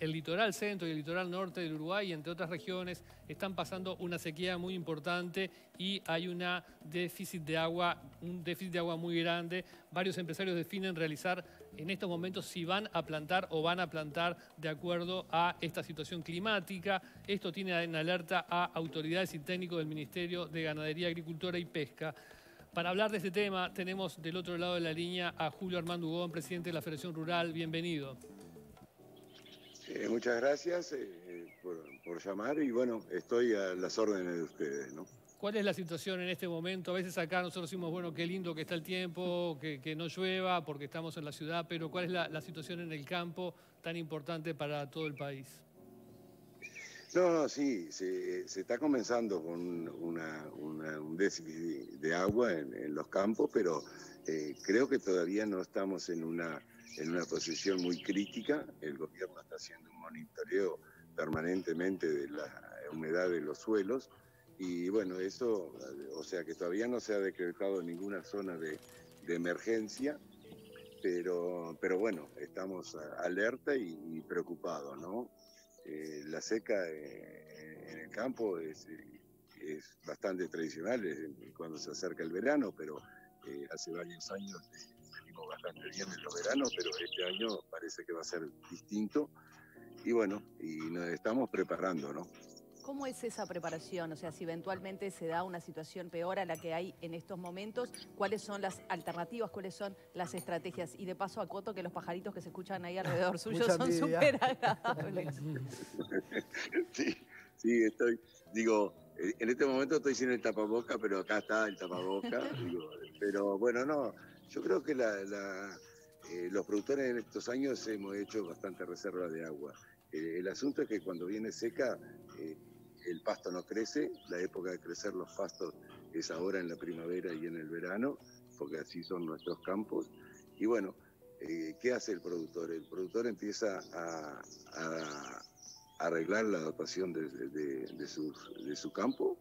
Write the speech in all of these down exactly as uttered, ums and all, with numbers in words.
el litoral centro y el litoral norte del Uruguay, entre otras regiones, están pasando una sequía muy importante y hay una déficit de agua, un déficit de agua muy grande. Varios empresarios definen realizar en estos momentos si van a plantar o van a plantar de acuerdo a esta situación climática. Esto tiene en alerta a autoridades y técnicos del Ministerio de Ganadería, Agricultura y Pesca. Para hablar de este tema tenemos del otro lado de la línea a Julio Armando Hugón, presidente de la Federación Rural. Bienvenido. Eh, muchas gracias eh, por, por llamar y bueno, estoy a las órdenes de ustedes, ¿no? ¿Cuál es la situación en este momento? A veces acá nosotros decimos, bueno, qué lindo que está el tiempo, que, que no llueva porque estamos en la ciudad, pero ¿cuál es la, la situación en el campo tan importante para todo el país? No, no, sí, se, se está comenzando con una, una, un déficit de agua en, en los campos, pero eh, creo que todavía no estamos en una, en una posición muy crítica. El gobierno está haciendo un monitoreo permanentemente de la humedad de los suelos y bueno, eso, o sea que todavía no se ha decretado ninguna zona de, de emergencia, pero, pero bueno, estamos alerta y, y preocupados, ¿no? Eh, la seca eh, en el campo es, es bastante tradicional es cuando se acerca el verano, pero eh, hace varios años eh, venimos bastante bien en los veranos, pero este año parece que va a ser distinto y bueno, y nos estamos preparando, ¿no? ¿Cómo es esa preparación? O sea, si eventualmente se da una situación peor a la que hay en estos momentos, ¿cuáles son las alternativas? ¿Cuáles son las estrategias? Y de paso acoto que los pajaritos que se escuchan ahí alrededor suyo son súper agradables. Sí, sí, estoy, digo, en este momento estoy sin el tapaboca, pero acá está el tapaboca, digo, pero bueno, no, yo creo que la, la, eh, los productores en estos años hemos hecho bastante reserva de agua. Eh, el asunto es que cuando viene seca, eh, el pasto no crece, la época de crecer los pastos es ahora en la primavera y en el verano, porque así son nuestros campos. Y bueno, eh, ¿qué hace el productor? El productor empieza a, a arreglar la dotación de, de, de, sus, de su campo.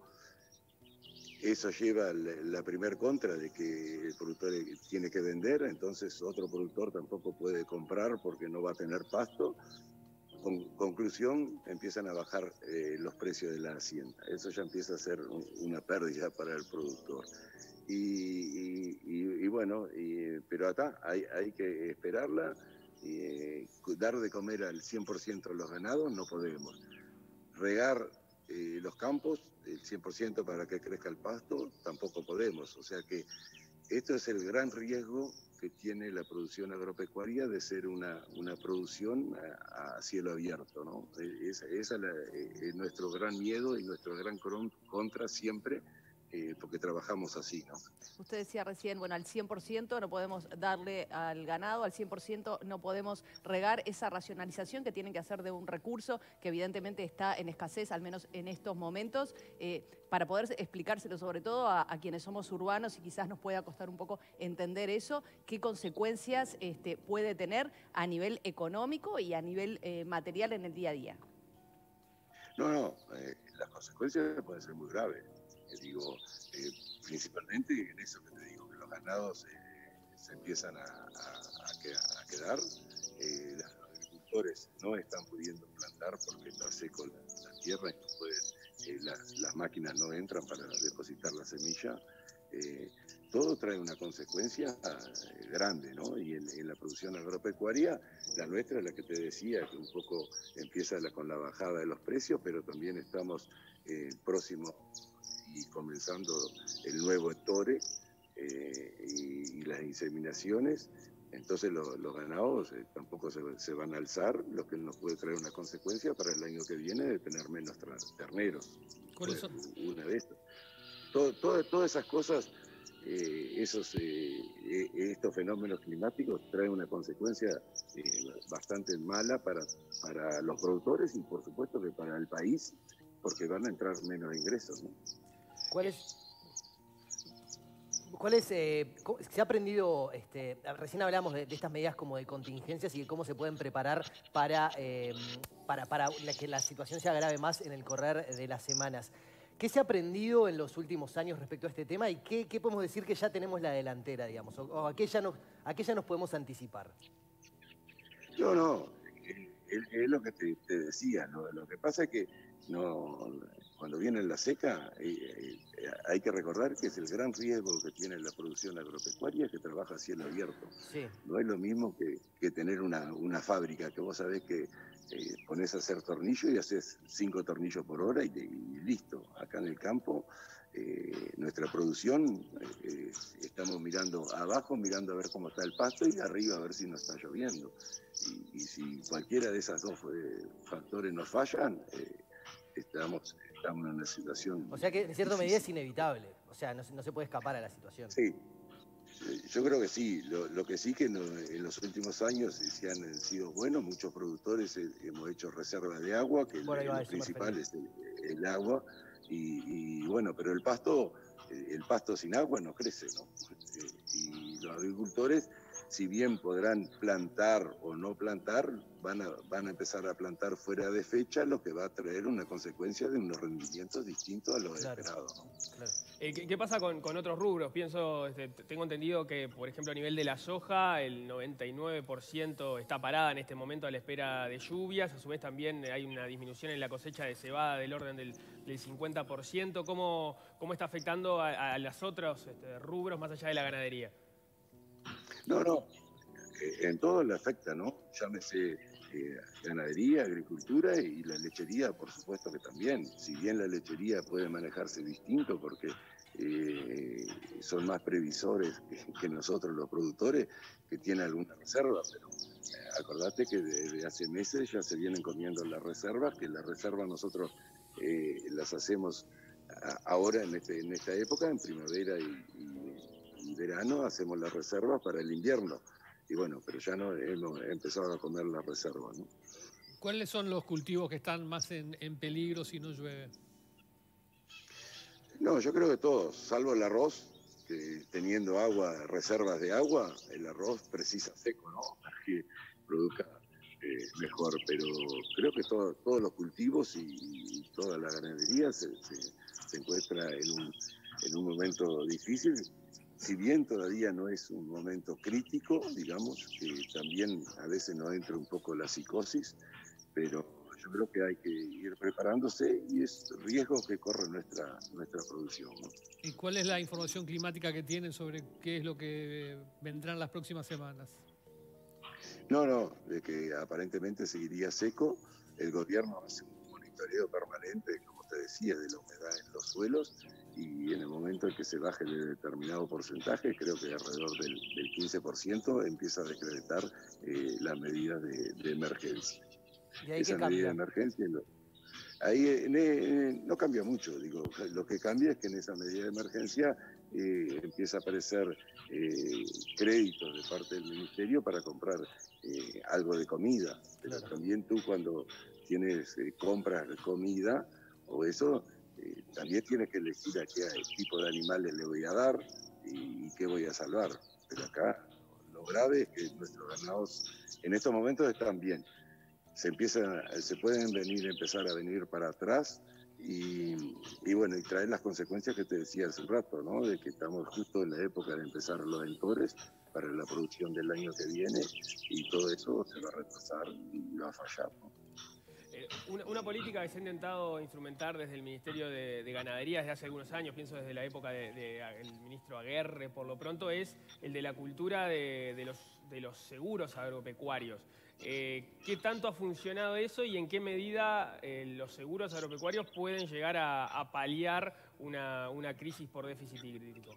Eso lleva la, la primer contra de que el productor tiene que vender, entonces otro productor tampoco puede comprar porque no va a tener pasto. Con conclusión, empiezan a bajar eh, los precios de la hacienda. Eso ya empieza a ser un, una pérdida para el productor. Y, y, y, y bueno, y, pero acá hay, hay que esperarla, y, eh, dar de comer al cien por ciento de los ganados no podemos. Regar eh, los campos, el cien por ciento para que crezca el pasto, tampoco podemos. O sea que esto es el gran riesgo que tiene la producción agropecuaria de ser una, una producción a, a cielo abierto, ¿no? Esa es, es, es nuestro gran miedo y nuestro gran contra siempre, eh, porque trabajamos así, ¿no? Usted decía recién, bueno, al cien por ciento no podemos darle al ganado, al cien por ciento no podemos regar esa racionalización que tienen que hacer de un recurso que evidentemente está en escasez, al menos en estos momentos, eh, para poder explicárselo sobre todo a, a quienes somos urbanos y quizás nos pueda costar un poco entender eso, qué consecuencias este, puede tener a nivel económico y a nivel eh, material en el día a día. No, no, eh, las consecuencias pueden ser muy graves. Eh, digo, eh, principalmente en eso que te digo, que los ganados eh, se empiezan a, a, a, a quedar, eh, los agricultores no están pudiendo plantar porque está seco la, la tierra y no pueden, eh, las, las máquinas no entran para depositar la semilla. Eh, todo trae una consecuencia eh, grande, ¿no? Y en, en la producción agropecuaria, la nuestra, la que te decía, que un poco empieza la, con la bajada de los precios, pero también estamos eh, próximos y comenzando el nuevo Ettore eh, y, y las inseminaciones. Entonces lo, los ganados eh, tampoco se, se van a alzar, lo que nos puede traer una consecuencia para el año que viene de tener menos terneros. ¿Cuáles son? Una de estas. Todo, todo, todas esas cosas, eh, esos, eh, estos fenómenos climáticos traen una consecuencia eh, bastante mala para, para los productores y por supuesto que para el país, porque van a entrar menos ingresos, ¿no? ¿Cuál es, cuál es eh, se ha aprendido, este, recién hablamos de, de estas medidas como de contingencias y de cómo se pueden preparar para, eh, para, para la, que la situación se agrave más en el correr de las semanas? ¿Qué se ha aprendido en los últimos años respecto a este tema y qué, qué podemos decir que ya tenemos la delantera, digamos, o, o a, qué ya nos, a qué ya nos podemos anticipar? No, no, es, es lo que te, te decía, ¿no? Lo que pasa es que no, cuando viene la seca, eh, eh, hay que recordar que es el gran riesgo que tiene la producción agropecuaria, que trabaja a cielo abierto. Sí. No es lo mismo que, que tener una, una fábrica que vos sabés que eh, ponés a hacer tornillo y haces cinco tornillos por hora y, y listo. Acá en el campo, eh, nuestra producción, eh, estamos mirando abajo, mirando a ver cómo está el pasto y arriba a ver si no está lloviendo. Y, y si cualquiera de esos dos eh, factores nos fallan, eh, estamos, estamos en una situación. O sea que en cierta medida es inevitable, o sea, no, no se puede escapar a la situación. Sí, yo creo que sí. Lo, lo que sí que no, en los últimos años se han sido buenos, muchos productores eh, hemos hecho reservas de agua, que Bueno, el, va, lo principal es el, el agua, y, y bueno, pero el pasto, el pasto sin agua no crece, ¿no? Y los agricultores, si bien podrán plantar o no plantar, van a, van a empezar a plantar fuera de fecha, lo que va a traer una consecuencia de unos rendimientos distintos a los Claro, esperados, ¿no? Claro. Eh, ¿qué, ¿Qué pasa con, con otros rubros? Pienso, este, tengo entendido que, por ejemplo, a nivel de la soja, el noventa y nueve por ciento está parada en este momento a la espera de lluvias. A su vez también hay una disminución en la cosecha de cebada del orden del, del cincuenta por ciento. ¿Cómo, cómo está afectando a, a los otros este, rubros más allá de la ganadería? No, no, eh, en todo le afecta, ¿no? Llámese eh, ganadería, agricultura y la lechería, por supuesto que también. Si bien la lechería puede manejarse distinto porque eh, son más previsores que, que nosotros los productores, que tienen alguna reserva, pero eh, acordate que desde hace meses ya se vienen comiendo las reservas, que las reservas nosotros eh, las hacemos a, ahora en, este, en esta época, en primavera y, y y verano hacemos las reservas para el invierno. Y bueno, pero ya no hemos empezado a comer las reservas, ¿no? ¿Cuáles son los cultivos que están más en, en peligro si no llueve? No, yo creo que todos, salvo el arroz, que teniendo agua, reservas de agua, el arroz precisa seco, ¿no? Para que produzca eh, mejor. Pero creo que todo, todos los cultivos y, y toda la ganadería se, se, se encuentra en un, en un momento difícil. Si bien todavía no es un momento crítico, digamos, que también a veces nos entra un poco la psicosis, pero yo creo que hay que ir preparándose y es riesgo que corre nuestra, nuestra producción, ¿no? ¿Y cuál es la información climática que tienen sobre qué es lo que vendrá en las próximas semanas? No, no, de que aparentemente seguiría seco. El gobierno hace un monitoreo permanente, como te decía, de la humedad en los suelos, y en el momento en que se baje de determinado porcentaje, creo que alrededor del, del quince por ciento, empieza a decretar eh, la medida de, de emergencia. ¿Y ahí Esa qué medida cambia? de emergencia no, ahí en, en, no cambia mucho, digo, lo que cambia es que en esa medida de emergencia eh, empieza a aparecer eh, créditos de parte del ministerio para comprar eh, algo de comida, pero Claro. también tú cuando tienes eh, compras de comida o eso, eh, también tienes que elegir a qué tipo de animales le voy a dar y, y qué voy a salvar. Pero acá lo grave es que nuestros ganados en estos momentos están bien. Se empiezan, se pueden venir, empezar a venir para atrás y, y bueno, y traer las consecuencias que te decía hace un rato, ¿no? De que estamos justo en la época de empezar los entores para la producción del año que viene y todo eso se va a retrasar y va a fallar, ¿no? Eh, una, una política que se ha intentado instrumentar desde el Ministerio de, de Ganadería desde hace algunos años, pienso desde la época del de, de, ministro Aguerre, por lo pronto, es el de la cultura de, de, los, de los seguros agropecuarios. Eh, ¿Qué tanto ha funcionado eso y en qué medida eh, los seguros agropecuarios pueden llegar a, a paliar una, una crisis por déficit hídrico?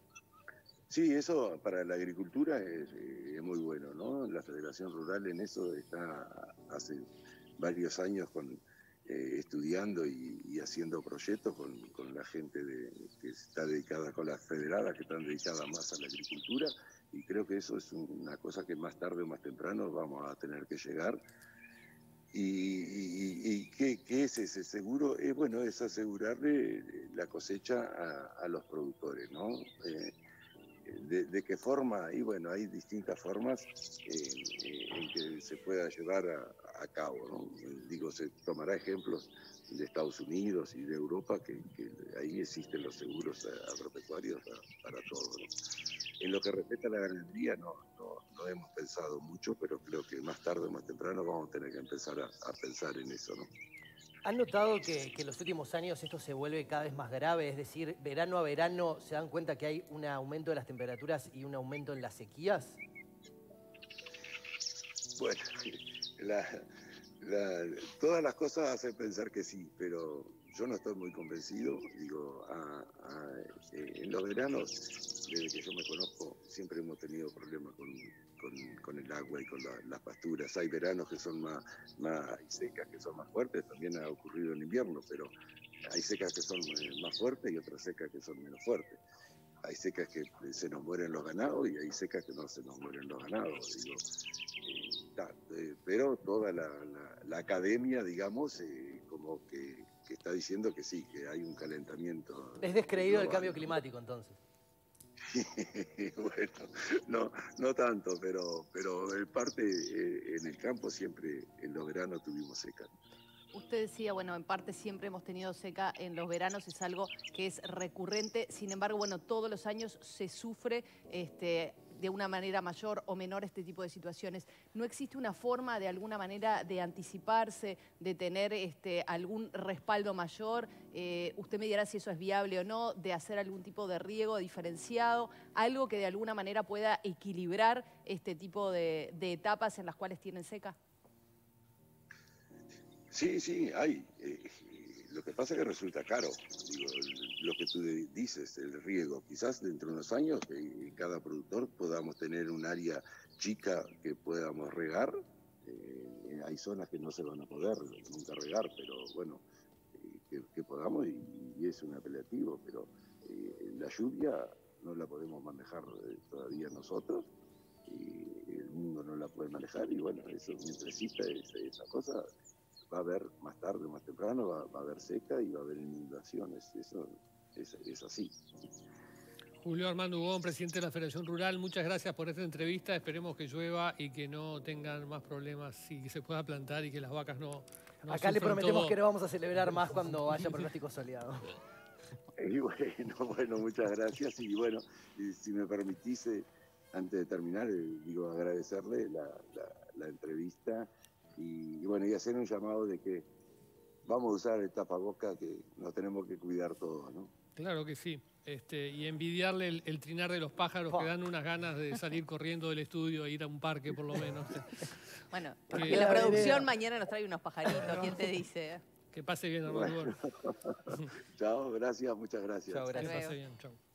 Sí, eso para la agricultura es, es muy bueno, ¿no? La Federación Rural en eso está hace varios años con, eh, estudiando y, y haciendo proyectos con, con la gente de, que está dedicada, con las federadas que están dedicadas más a la agricultura, y creo que eso es una cosa que más tarde o más temprano vamos a tener que llegar. ¿Y, y, y qué, qué es ese seguro? Es, bueno, es asegurarle la cosecha a, a los productores, ¿no? Eh, De, de qué forma, y bueno, hay distintas formas eh, en que se pueda llevar a, a cabo, ¿no? Digo, se tomará ejemplos de Estados Unidos y de Europa, que, que ahí existen los seguros agropecuarios para, para todo, ¿no? en lo que respecta a la ganadería no, no, no hemos pensado mucho, pero creo que más tarde o más temprano vamos a tener que empezar a, a pensar en eso, ¿no? ¿Han notado que, que en los últimos años esto se vuelve cada vez más grave? Es decir, verano a verano se dan cuenta que hay un aumento de las temperaturas y un aumento en las sequías. Bueno, la, la, todas las cosas hacen pensar que sí, pero yo no estoy muy convencido. Digo, a, a, eh, en los veranos, desde que yo me conozco, siempre hemos tenido problemas con, con, con el agua y con la, las pasturas. Hay veranos que son más, más hay secas, que son más fuertes, también ha ocurrido en invierno, pero hay secas que son más fuertes y otras secas que son menos fuertes. Hay secas que se nos mueren los ganados y hay secas que no se nos mueren los ganados. Digo, eh, ta, eh, pero toda la, la, la academia, digamos, eh, como que, que está diciendo que sí, que hay un calentamiento. Es descreído el cambio climático, entonces. Bueno, no, no tanto, pero, pero en parte eh, en el campo siempre en los veranos tuvimos seca. Usted decía, bueno, en parte siempre hemos tenido seca en los veranos, es algo que es recurrente, sin embargo, bueno, todos los años se sufre este, de una manera mayor o menor este tipo de situaciones. ¿No existe una forma de alguna manera de anticiparse, de tener este, algún respaldo mayor? Eh, usted me dirá si eso es viable o no, de hacer algún tipo de riego diferenciado, algo que de alguna manera pueda equilibrar este tipo de, de etapas en las cuales tienen seca. Sí, sí, hay. Eh, lo que pasa es que resulta caro. Digo, lo que tú dices, el riego. Quizás dentro de unos años eh, cada productor podamos tener un área chica que podamos regar. Eh, hay zonas que no se van a poder nunca regar, pero bueno, eh, que, que podamos y, y es un apelativo. Pero eh, la lluvia no la podemos manejar eh, todavía nosotros. Y el mundo no la puede manejar y bueno, eso mientras exista esa, esa cosa, va a haber más tarde, más temprano, va, va a haber seca y va a haber inundaciones. Eso es, es así. Julio Armando Hugón, presidente de la Federación Rural, muchas gracias por esta entrevista. Esperemos que llueva y que no tengan más problemas y que se pueda plantar y que las vacas no, no Acá le prometemos todo. que no vamos a celebrar más cuando haya pronóstico soleado. Y bueno, bueno, muchas gracias. Y bueno, si me permitís, antes de terminar, digo, agradecerle la, la, la entrevista. Y, y bueno, y hacer un llamado de que vamos a usar el tapaboca, que nos tenemos que cuidar todos, ¿no? Claro que sí. Este, y envidiarle el, el trinar de los pájaros, que dan unas ganas de salir corriendo del estudio e ir a un parque, por lo menos. Bueno, que, que la producción mañana nos trae unos pajaritos, ¿quién te dice? Que pase bien, Armando. Bueno. Chao, gracias, muchas gracias. Chao, gracias. Que pase bien, chao.